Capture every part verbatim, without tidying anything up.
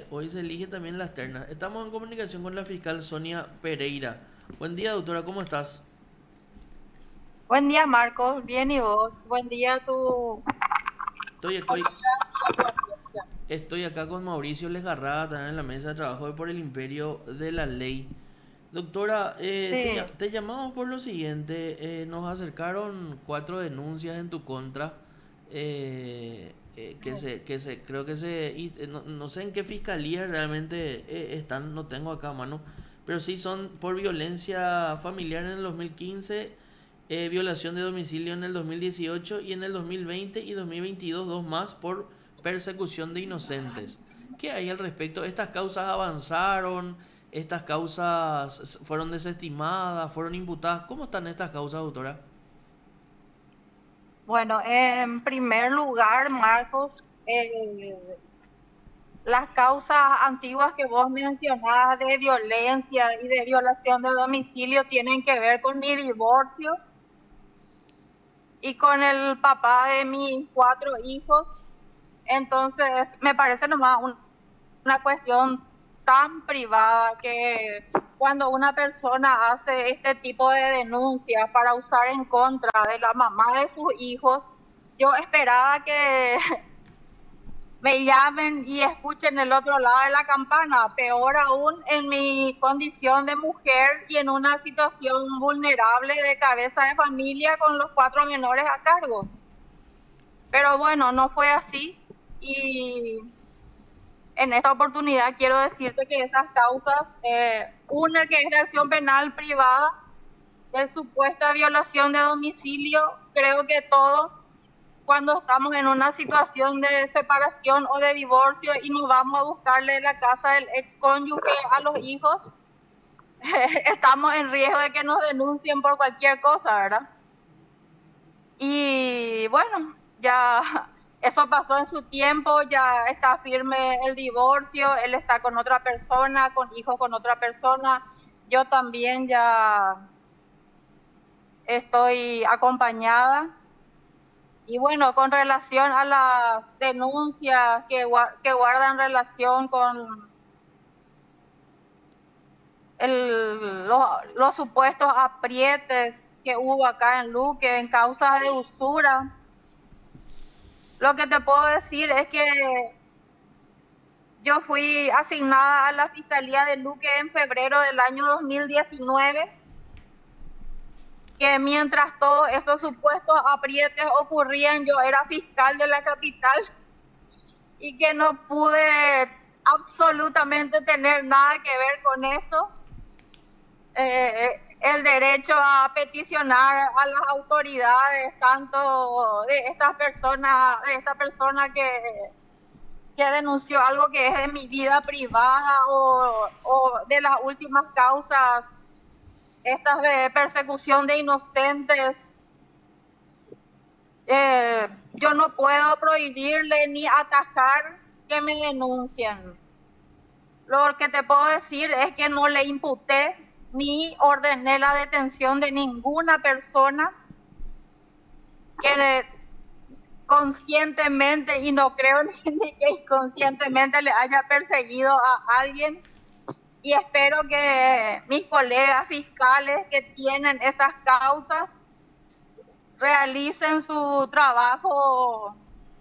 hoy se elige también las ternas. Estamos en comunicación con la fiscal Sonia Pereira. Buen día, doctora, ¿cómo estás? Buen día, Marcos. Bien, ¿y vos? Buen día, a tu Estoy, estoy, audiencia. estoy acá con Mauricio Lejarrada, también en la mesa de trabajo de Por el Imperio de la Ley. Doctora, eh, te, Sí, lla- te llamamos por lo siguiente. Eh, nos acercaron cuatro denuncias en tu contra. eh, eh, que se, que se, creo que se, y, eh, no, no sé en qué fiscalía realmente eh, están, no tengo acá a mano, pero sí son por violencia familiar en el dos mil quince, eh, violación de domicilio en el dos mil dieciocho y en el dos mil veinte y dos mil veintidós dos más por persecución de inocentes. ¿Qué hay al respecto? ¿Estas causas avanzaron? ¿Estas causas fueron desestimadas? ¿Fueron imputadas? ¿Cómo están estas causas, doctora? bueno, en primer lugar, Marcos, eh, las causas antiguas que vos mencionabas de violencia y de violación de domicilio tienen que ver con mi divorcio y con el papá de mis cuatro hijos. Entonces, me parece nomás un- una cuestión tan privada que cuando una persona hace este tipo de denuncias para usar en contra de la mamá de sus hijos, yo esperaba que me llamen y escuchen el otro lado de la campana, peor aún en mi condición de mujer y en una situación vulnerable de cabeza de familia con los cuatro menores a cargo. Pero bueno, no fue así y en esta oportunidad quiero decirte que esas causas, eh, una que es de acción penal privada, de supuesta violación de domicilio, creo que todos cuando estamos en una situación de separación o de divorcio y nos vamos a buscarle la casa del ex cónyuge a los hijos, estamos en riesgo de que nos denuncien por cualquier cosa, ¿verdad? Y bueno, ya eso pasó en su tiempo, ya está firme el divorcio, él está con otra persona, con hijos con otra persona, yo también ya estoy acompañada. Y bueno, con relación a las denuncias que, que guardan relación con el, los, los supuestos aprietes que hubo acá en Luque en causas de usura, lo que te puedo decir es que yo fui asignada a la Fiscalía de Luque en febrero del año dos mil diecinueve, que mientras todos esos supuestos aprietes ocurrían, yo era fiscal de la capital y que no pude absolutamente tener nada que ver con eso. Eh, el derecho a peticionar a las autoridades, tanto de estas personas, de esta persona que que denunció algo que es de mi vida privada o, o de las últimas causas, estas de persecución de inocentes, eh, yo no puedo prohibirle ni atajar que me denuncien. Lo que te puedo decir es que no le imputé ni ordené la detención de ninguna persona que conscientemente, y no creo ni que inconscientemente le haya perseguido a alguien. Y espero que mis colegas fiscales que tienen esas causas realicen su trabajo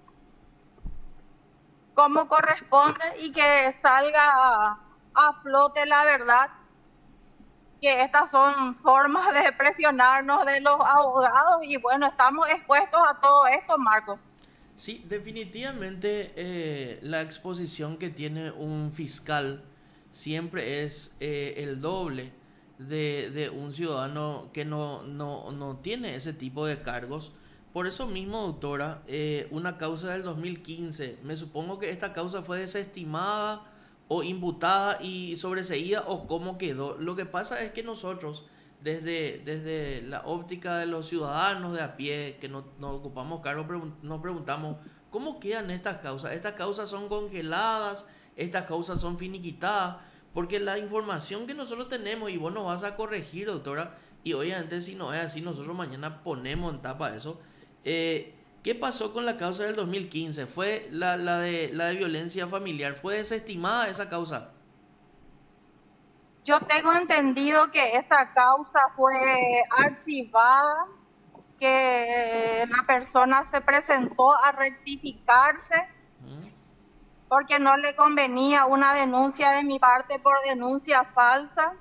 como corresponde y que salga a, a flote la verdad, que estas son formas de presionarnos de los abogados y bueno, estamos expuestos a todo esto, Marcos. Sí, definitivamente eh, la exposición que tiene un fiscal siempre es eh, el doble de, de un ciudadano que no, no, no tiene ese tipo de cargos. Por eso mismo, doctora, eh, una causa del dos mil quince, me supongo que esta causa fue desestimada o imputada y sobreseída o cómo quedó. Lo que pasa es que nosotros, desde, desde la óptica de los ciudadanos de a pie, que no, no ocupamos cargo, nos preguntamos, ¿cómo quedan estas causas? ¿Estas causas son congeladas? ¿Estas causas son finiquitadas? Porque la información que nosotros tenemos, y vos nos vas a corregir, doctora, y obviamente si no es así, nosotros mañana ponemos en tapa eso, eh, ¿Qué pasó con la causa del dos mil quince? ¿Fue la, la, de, la de violencia familiar? ¿Fue desestimada esa causa? Yo tengo entendido que esa causa fue archivada, que la persona se presentó a rectificarse ¿Mm? porque no le convenía una denuncia de mi parte por denuncia falsa.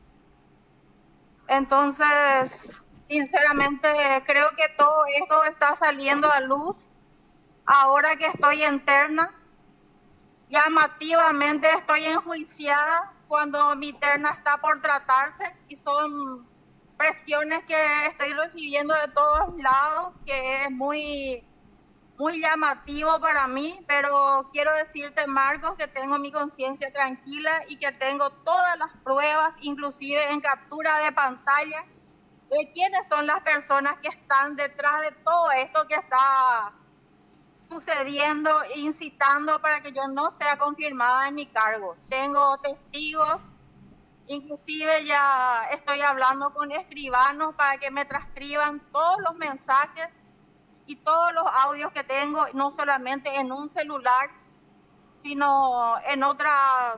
Entonces, sinceramente, creo que todo esto está saliendo a luz ahora que estoy interna. Llamativamente estoy enjuiciada cuando mi terna está por tratarse y son presiones que estoy recibiendo de todos lados, que es muy, muy llamativo para mí, pero quiero decirte, Marcos, que tengo mi conciencia tranquila y que tengo todas las pruebas, inclusive en captura de pantalla, de quiénes son las personas que están detrás de todo esto que está sucediendo, incitando para que yo no sea confirmada en mi cargo. Tengo testigos, inclusive ya estoy hablando con escribanos para que me transcriban todos los mensajes y todos los audios que tengo, no solamente en un celular, sino en otras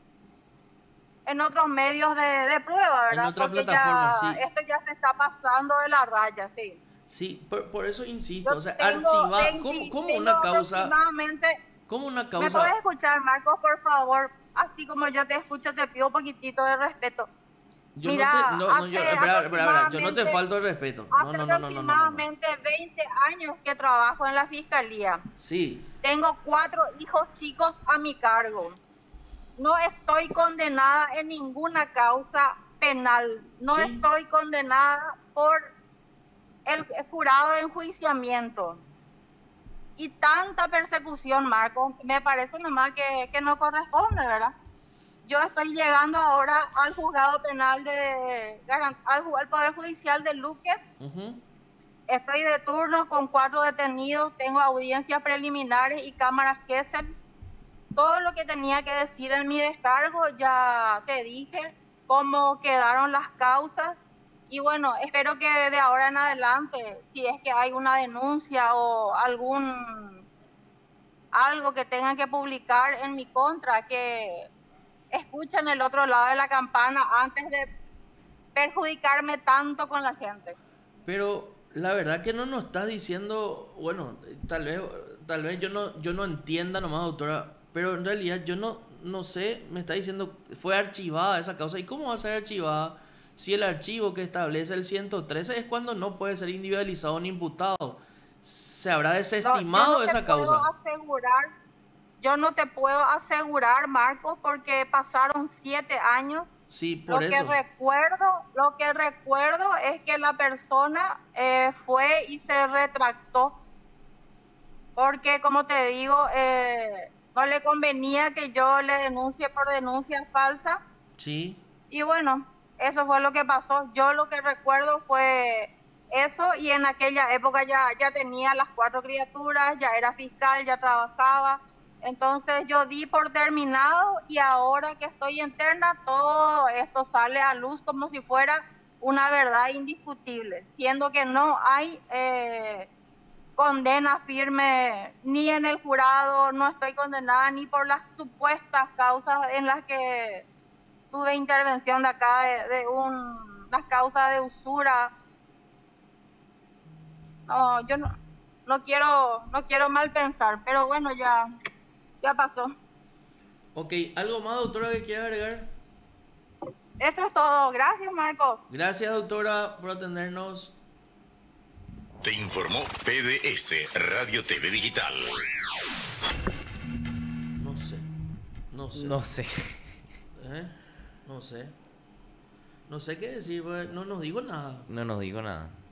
en otros medios de, de prueba, ¿verdad? En otra Porque plataforma, ya sí. esto ya se está pasando de la raya, sí. Sí, por, por eso insisto, Yo o sea, tengo archivar, veinte, ¿cómo, cómo tengo una causa, aproximadamente. cómo una ¿Me causa, puedes escuchar, Marcos, por favor? Así como yo te escucho, te pido un poquitito de respeto. yo no te, Mira, no, no, yo, hace espera, espera, espera, yo no te aproximadamente, falto el respeto, no, hace no, no, no, no, no, no, no. aproximadamente veinte años que trabajo en la fiscalía. Sí, Tengo cuatro hijos chicos a mi cargo. No estoy condenada en ninguna causa penal. No sí, estoy condenada por el jurado de enjuiciamiento. Y tanta persecución, Marco, me parece nomás que, que no corresponde, ¿verdad? Yo estoy llegando ahora al juzgado penal de, al, al Poder Judicial de Luque. ujú. Estoy de turno con cuatro detenidos, tengo audiencias preliminares y cámaras Kessel. Todo lo que tenía que decir en mi descargo ya te dije, cómo quedaron las causas. Y bueno, espero que de ahora en adelante, si es que hay una denuncia o algún algo que tengan que publicar en mi contra, que escuchen el otro lado de la campana antes de perjudicarme tanto con la gente. Pero la verdad que no nos estás diciendo, bueno, tal vez, tal vez yo no, yo no entienda nomás, doctora, pero en realidad yo no, no sé, me está diciendo, fue archivada esa causa. ¿Y cómo va a ser archivada si el archivo que establece el ciento trece es cuando no puede ser individualizado ni imputado? ¿Se habrá desestimado No, yo no esa te puedo causa? asegurar, yo no te puedo asegurar, Marcos, porque pasaron siete años. Sí, por Lo que eso. recuerdo, lo que recuerdo es que la persona eh, fue y se retractó, porque como te digo, eh, no le convenía que yo le denuncie por denuncia falsa. Sí, Y bueno, eso fue lo que pasó. Yo lo que recuerdo fue eso, y en aquella época ya, ya tenía las cuatro criaturas, ya era fiscal, ya trabajaba. Entonces yo di por terminado, y ahora que estoy interna, todo esto sale a luz como si fuera una verdad indiscutible, siendo que no hay eh, condena firme ni en el jurado, no estoy condenada ni por las supuestas causas en las que tuve intervención de acá, de, de un, las causas de usura. No, yo no, no quiero, no quiero mal pensar, pero bueno, ya, ya pasó. ok, ¿algo más, doctora, que quiera agregar? Eso es todo. Gracias, Marcos. Gracias, doctora, por atendernos. Te informó P D S Radio T V Digital. No sé, no sé. No sé. ¿Eh? No sé. No sé qué decir, pues, no nos digo nada. No nos digo nada.